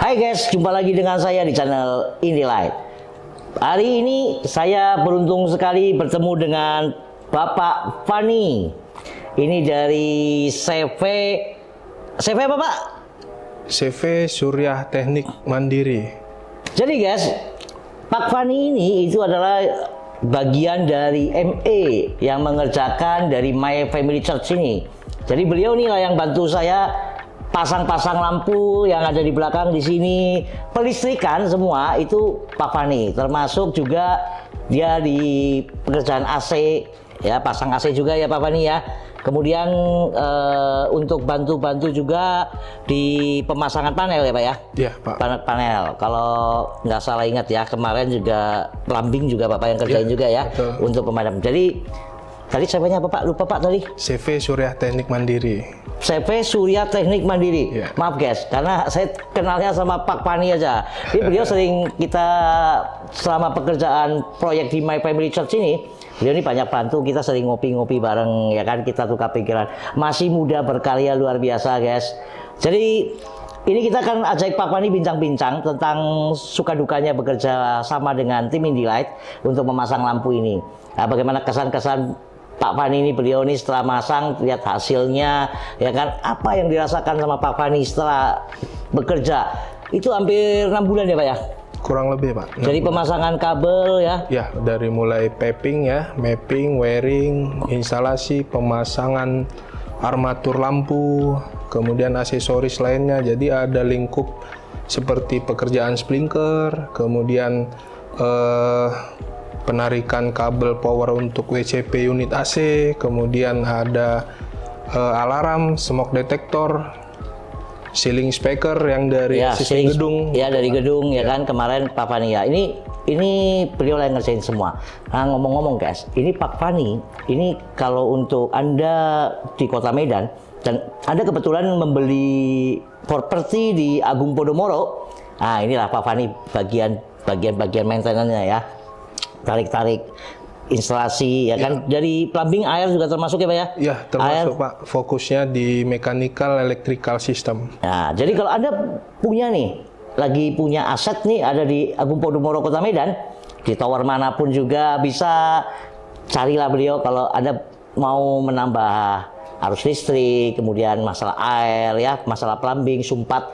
Hai guys, jumpa lagi dengan saya di channel Indilight. Hari ini saya beruntung sekali bertemu dengan Bapak Fani. Ini dari CV apa Pak? CV Surya Teknik Mandiri. Jadi guys, Pak Fani ini itu adalah bagian dari ME yang mengerjakan dari My Family Church ini. Jadi beliau inilah yang bantu saya pasang-pasang lampu yang ada di belakang di sini, pelistrikan semua itu Pak Fani, termasuk juga dia di pekerjaan AC ya, pasang AC juga ya Pak Fani ya. Kemudian untuk bantu-bantu juga di pemasangan panel ya Pak ya. Iya Pak. Panel. Kalau nggak salah ingat ya, kemarin juga plumbing juga Bapak yang kerjain ya, juga ya, betul. Untuk pemadam. Jadi tadi CV-nya apa Pak? Lupa Pak tadi. CV Surya Teknik Mandiri. CV Surya Teknik Mandiri. Ya. Maaf guys, karena saya kenalnya sama Pak Fani aja. Jadi beliau sering kita selama pekerjaan proyek di My Family Church ini, beliau ini banyak bantu, kita sering ngopi-ngopi bareng ya kan, kita tukar pikiran. Masih muda berkarya luar biasa guys. Jadi ini kita akan ajak Pak Fani bincang-bincang tentang suka dukanya bekerja sama dengan tim Indilight untuk memasang lampu ini. Nah, bagaimana kesan-kesan Pak Fani ini, beliau ini setelah masang, lihat hasilnya, ya kan, apa yang dirasakan sama Pak Fani setelah bekerja. Itu hampir 6 bulan ya Pak ya? Kurang lebih Pak. Jadi pemasangan kabel ya? Ya, dari mulai piping ya, mapping, wiring, instalasi, pemasangan armatur lampu, kemudian aksesoris lainnya. Jadi ada lingkup seperti pekerjaan sprinkler, kemudian penarikan kabel power untuk WCP unit AC, kemudian ada alarm, smoke detector, ceiling speaker yang dari ya, sistem gedung. Ya dari gedung ya kan, kemarin Pak Fani ya. Ini beliau yang ngerjain semua. Nah ngomong-ngomong guys, ini Pak Fani, ini kalau untuk Anda di Kota Medan dan Anda kebetulan membeli properti di Agung Podomoro, nah inilah Pak Fani bagian maintenance-nya ya. Tarik-tarik instalasi ya kan, dari plumbing, air juga termasuk ya Pak ya? Ya termasuk air. Pak, fokusnya di mechanical electrical system. Nah jadi kalau Anda punya nih, lagi punya aset nih ada di Agung Podomoro Kota Medan, di tower manapun juga bisa, carilah beliau kalau Anda mau menambah arus listrik, kemudian masalah air ya, masalah plumbing, sumbat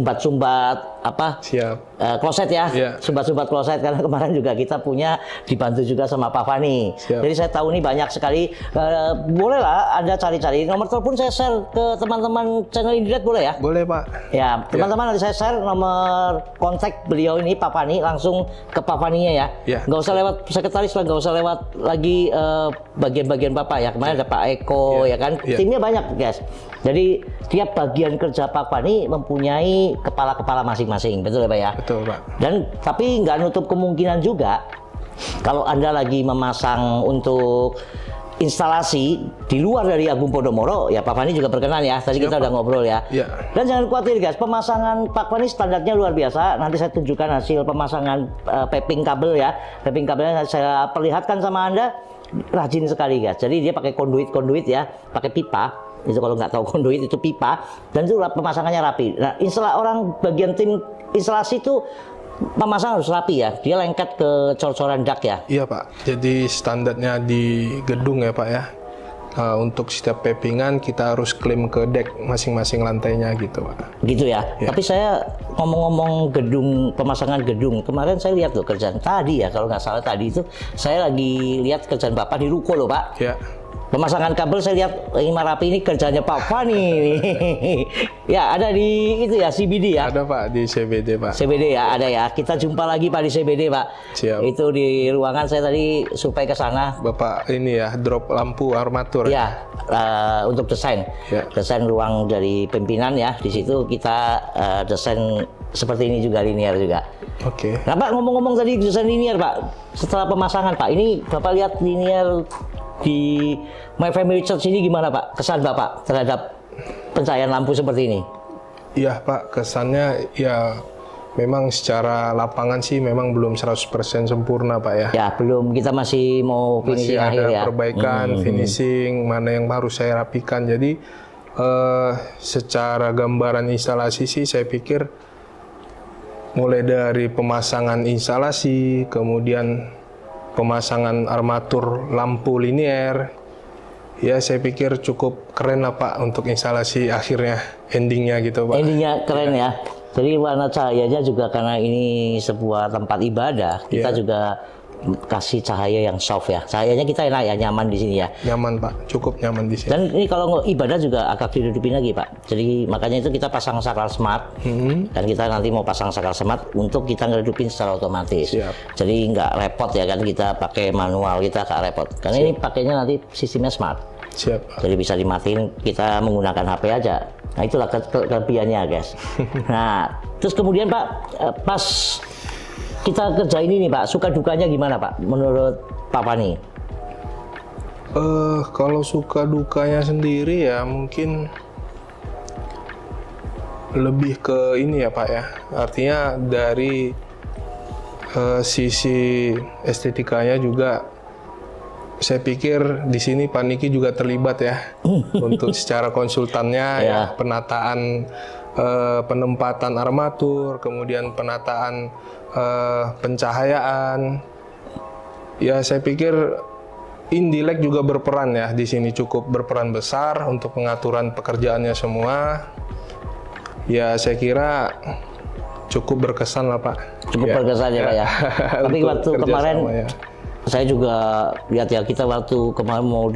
apa? Siap. Kloset ya, Yeah. sumbat kloset, karena kemarin juga kita punya dibantu juga sama Pak Fani. Siap. Jadi saya tahu ini banyak sekali. Bolehlah Anda cari-cari. Nomor telepon saya share ke teman-teman channel Indilight boleh ya? Boleh Pak. Ya, teman-teman nanti saya share nomor kontak beliau ini Pak Fani, langsung ke Pak Faninya ya. Ya. Nggak usah lewat sekretaris lah, nggak usah lewat lagi bagian-bagian Bapak ya. Kemarin ada Pak Eko ya kan. Timnya banyak guys. Jadi tiap bagian kerja Pak Fani mempunyai kepala-kepala masing-masing, betul ya Pak ya? Betul Pak. Dan tapi nggak nutup kemungkinan juga kalau Anda lagi memasang untuk instalasi di luar dari Agung Podomoro, ya Pak Fani juga berkenan ya. Tadi kita udah ngobrol ya. Ya. Dan jangan khawatir guys, pemasangan Pak Fani standarnya luar biasa. Nanti saya tunjukkan hasil pemasangan piping kabel ya. Piping kabelnya saya perlihatkan sama Anda, rajin sekali guys. Jadi dia pakai konduit ya, pakai pipa. Itu kalau nggak tahu konduit itu pipa, dan itu pemasangannya rapi. Nah, orang bagian tim instalasi itu pemasang harus rapi ya. Dia lengket ke cor-coran dak ya. Iya Pak. Jadi standarnya di gedung ya Pak ya. Untuk setiap pipingan kita harus klaim ke dek masing-masing lantainya gitu Pak. Gitu ya. Tapi saya ngomong-ngomong gedung, pemasangan gedung, kemarin saya lihat tuh kerjaan tadi ya, kalau nggak salah tadi itu saya lagi lihat kerjaan Bapak di ruko loh Pak. Ya. Pemasangan kabel saya lihat ini rapi, ini kerjanya Pak Fani. Ya ada di itu ya, CBD ya. Ada Pak di CBD Pak. CBD ya, ada ya. Kita jumpa lagi Pak di CBD Pak. Siap. Itu di ruangan saya tadi supaya ke sana. Bapak ini ya, drop lampu armatur. Ya, untuk desain. Ya. Desain ruang dari pimpinan ya. Di situ kita desain seperti ini juga, linear juga. Oke. Nah Pak, ngomong-ngomong tadi desain linear Pak. Setelah pemasangan Pak, ini Bapak lihat linear di My Family Church ini gimana Pak? Kesan Bapak terhadap pencahayaan lampu seperti ini? Iya Pak, kesannya ya memang secara lapangan sih memang belum 100% sempurna Pak ya. Ya belum, kita masih mau finishing masih akhir ada ya. perbaikan, finishing, mana yang harus saya rapikan. Jadi secara gambaran instalasi sih saya pikir mulai dari pemasangan instalasi, kemudian pemasangan armatur lampu linier. Ya, saya pikir cukup keren lah Pak untuk instalasi akhirnya, endingnya gitu Pak. Endingnya keren ya. Jadi warna cahayanya juga karena ini sebuah tempat ibadah, kita juga kasih cahaya yang soft ya. Cahayanya kita enak ya, nyaman di sini ya. Nyaman Pak, cukup nyaman di sini. Dan ini kalau ibadah juga agak dihidupin lagi Pak. Jadi makanya itu kita pasang saklar smart. Dan kita nanti mau pasang saklar smart untuk kita ngehidupin secara otomatis. Siap. Jadi nggak repot ya kan, kita pakai manual, kita nggak repot. Karena ini pakainya nanti sistemnya smart. Siap. Jadi bisa dimatiin, kita menggunakan HP aja. Nah itulah kelebihannya guys. Nah terus kemudian Pak, pas kita kerja ini nih Pak, suka dukanya gimana Pak menurut Pak Fani? Kalau suka dukanya sendiri ya mungkin lebih ke ini ya Pak ya. Artinya dari sisi estetikanya juga saya pikir di sini Pak Niki juga terlibat ya untuk secara konsultannya ya, penataan penempatan armatur, kemudian penataan pencahayaan. Ya saya pikir Indilek juga berperan ya di sini, cukup berperan besar untuk pengaturan pekerjaannya semua. Ya saya kira cukup berkesan lah Pak. Cukup berkesan ya Pak ya. Tapi waktu kemarin saya juga lihat ya, kita waktu kemarin mau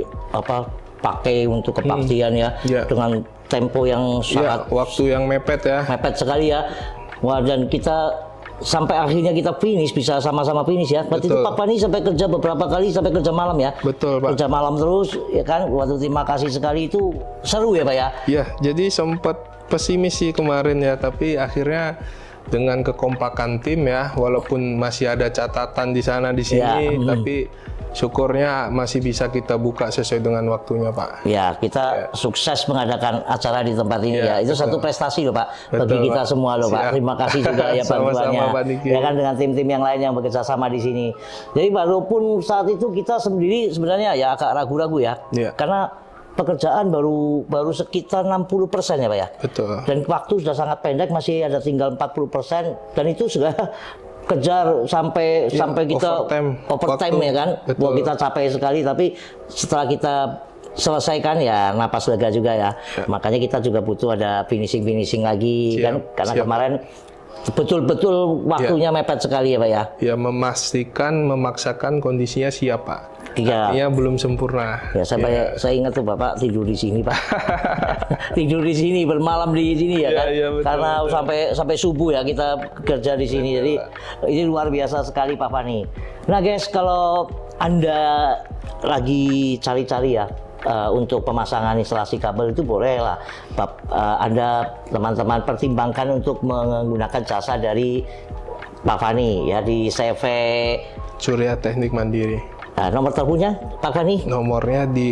pakai untuk kebaktian ya, dengan tempo yang sangat waktu yang mepet sekali ya. Wah, dan kita sampai akhirnya kita finish, bisa sama-sama finish ya. Berarti itu Pak Fani sampai kerja beberapa kali, sampai kerja malam ya. Betul Pak. Kerja malam terus ya kan. Waduh, terima kasih sekali, itu seru ya Pak ya. Iya, jadi sempat pesimis sih kemarin ya, tapi akhirnya dengan kekompakan tim ya, walaupun masih ada catatan di sana di sini, tapi syukurnya masih bisa kita buka sesuai dengan waktunya Pak. Ya, kita sukses mengadakan acara di tempat ini ya. Itu satu prestasi loh Pak, bagi kita semua loh Pak. Terima kasih juga ya bantuannya. Ya kan, dengan tim-tim yang lain yang bekerja sama di sini. Jadi walaupun saat itu kita sendiri sebenarnya ya agak ragu-ragu ya, karena pekerjaan baru sekitar 60% ya Pak ya. Betul. Dan waktu sudah sangat pendek, masih ada tinggal 40%, dan itu sudah kejar sampai kita overtime ya kan. Wah, kita capek sekali, tapi setelah kita selesaikan ya napas lega juga ya. Makanya kita juga butuh ada finishing lagi kan, karena kemarin betul-betul waktunya mepet sekali ya Pak ya. Ya, memaksakan kondisinya siap Pak. Artinya belum sempurna. Ya, saya ingat tuh Bapak tidur di sini Pak. Tidur di sini, bermalam di sini ya kan. Betul, karena sampai subuh ya kita kerja di sini. Jadi ini luar biasa sekali Pak Fani. Nah guys, kalau Anda lagi cari-cari ya untuk pemasangan instalasi kabel, itu boleh lah Anda teman-teman pertimbangkan untuk menggunakan jasa dari Pak Fani ya, di CV Surya Teknik Mandiri. Nah, nomor teleponnya Pak Fani? Nomornya di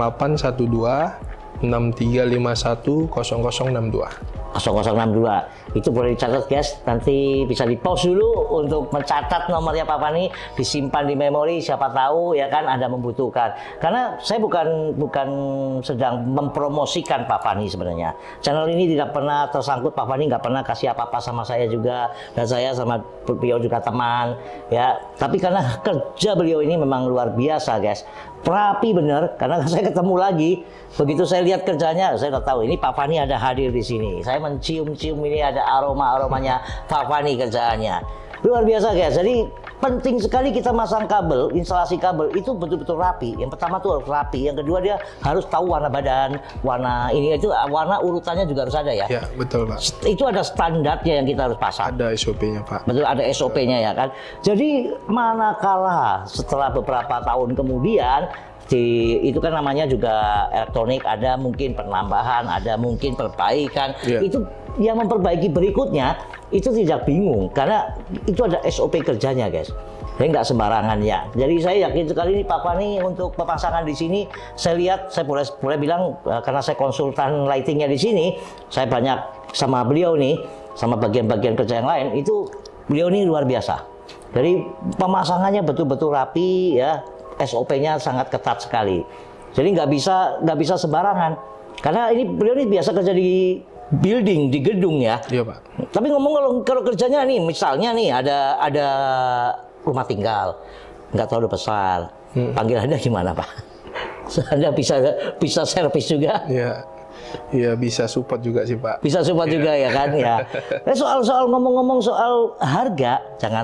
0812 6351 0062. 0062. Itu boleh dicatat guys, nanti bisa di-pause dulu untuk mencatat nomornya Pak Fani, disimpan di memori, siapa tahu ya kan Anda membutuhkan. Karena saya bukan sedang mempromosikan Pak Fani sebenarnya. Channel ini tidak pernah tersangkut, Pak Fani nggak pernah kasih apa-apa sama saya juga, dan saya sama beliau juga teman ya. Tapi karena kerja beliau ini memang luar biasa guys, rapi bener. Karena saya ketemu lagi, begitu saya lihat kerjanya, saya udah tahu ini Pak Fani ada hadir di sini. Saya mencium-cium ini ada aromanya Pak Fani kerjaannya. Luar biasa guys. Jadi penting sekali kita masang kabel, instalasi kabel itu betul-betul rapi. Yang pertama tuh harus rapi, yang kedua dia harus tahu warna badan, warna ini itu, warna urutannya juga harus ada ya. Ya, betul Pak. Itu ada standarnya yang kita harus pasang. Ada SOP-nya Pak. Betul, ada SOP-nya ya kan. Jadi manakala setelah beberapa tahun kemudian, itu kan namanya juga elektronik, ada mungkin penambahan, ada mungkin perbaikan. Itu yang memperbaiki berikutnya itu tidak bingung, karena itu ada SOP kerjanya guys. Jadi nggak sembarangan ya. Jadi saya yakin sekali ini Pak Fani untuk pemasangan di sini. Saya lihat, saya boleh bilang karena saya konsultan lightingnya di sini, saya banyak sama beliau nih, sama bagian-bagian kerja yang lain, itu beliau ini luar biasa. Jadi pemasangannya betul-betul rapi ya. SOP-nya sangat ketat sekali. Jadi nggak bisa sembarangan. Karena beliau ini biasa kerja di building di gedung ya. Iya Pak. Tapi ngomong kalau kerjanya nih, misalnya nih ada rumah tinggal, nggak terlalu besar, panggil Anda gimana Pak? Anda bisa servis juga? Iya, iya bisa support juga sih Pak. Bisa support juga ya kan ya. Soal ngomong-ngomong soal harga,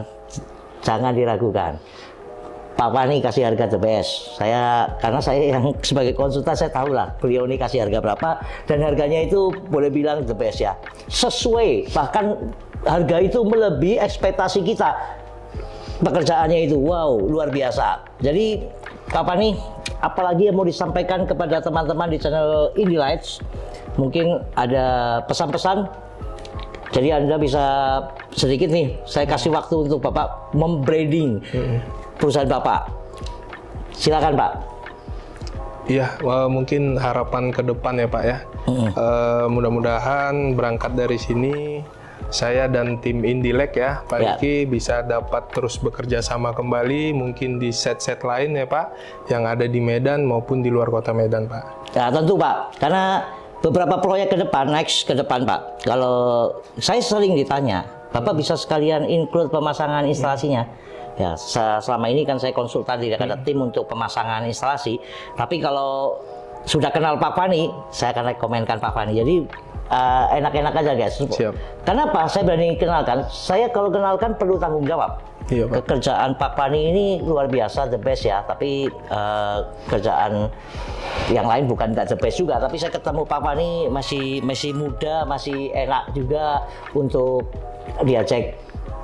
jangan diragukan. Pak Fani kasih harga the best. Karena saya yang sebagai konsultan saya tahu lah beliau ini kasih harga berapa dan harganya itu boleh bilang the best ya. Sesuai, bahkan harga itu melebihi ekspektasi kita. Pekerjaannya itu wow, luar biasa. Jadi Pak Fani, apalagi yang mau disampaikan kepada teman-teman di channel Indie Lights? Mungkin ada pesan-pesan. Jadi Anda bisa sedikit nih, saya kasih waktu untuk Bapak membranding perusahaan Bapak. Silakan Pak. Iya, mungkin harapan ke depan ya Pak ya. Mudah-mudahan berangkat dari sini saya dan tim Indilek ya, Pak Riki bisa dapat terus bekerja sama kembali, mungkin di set-set lain ya Pak, yang ada di Medan maupun di luar kota Medan Pak. Ya tentu Pak, karena beberapa proyek ke depan, next ke depan Pak, kalau saya sering ditanya, Bapak bisa sekalian include pemasangan instalasinya. Ya, selama ini kan saya konsultan, tidak ada tim untuk pemasangan instalasi, tapi kalau sudah kenal Pak Fani, saya akan rekomenkan Pak Fani. Jadi enak-enak aja guys. Siap. Kenapa saya berani kenalkan? Saya kalau kenalkan perlu tanggung jawab. Iya, Pak. Kerjaan Pak Fani ini luar biasa, the best ya. Tapi kerjaan yang lain bukan nggak the best juga. Tapi saya ketemu Pak Fani masih muda, masih enak juga untuk diajak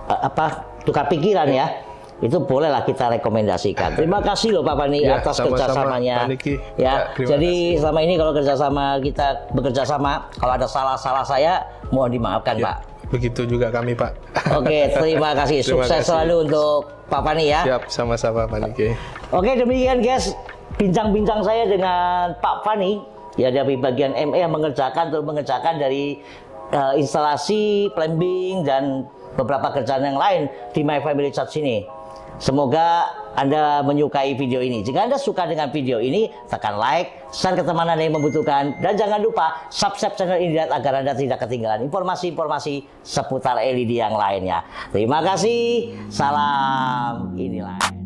tukar pikiran ya. Itu bolehlah kita rekomendasikan. Terima kasih loh Pak Fani ya, atas sama-sama, kerjasamanya. Pak Niki. Ya, jadi selama ini kalau kerjasama kita bekerja sama, kalau ada salah-salah saya mohon dimaafkan ya, Pak. Begitu juga kami Pak. Oke, terima kasih. Sukses selalu untuk Pak Fani ya. Siap, sama-sama Pak Niki. Oke, demikian guys, bincang-bincang saya dengan Pak Fani ya dari bagian ME yang mengerjakan dari instalasi, plumbing dan beberapa kerjaan yang lain di My Family Church ini. Semoga Anda menyukai video ini. Jika Anda suka dengan video ini, tekan like, share ke teman Anda yang membutuhkan, dan jangan lupa subscribe channel ini agar Anda tidak ketinggalan informasi-informasi seputar LED yang lainnya. Terima kasih. Salam Inilah.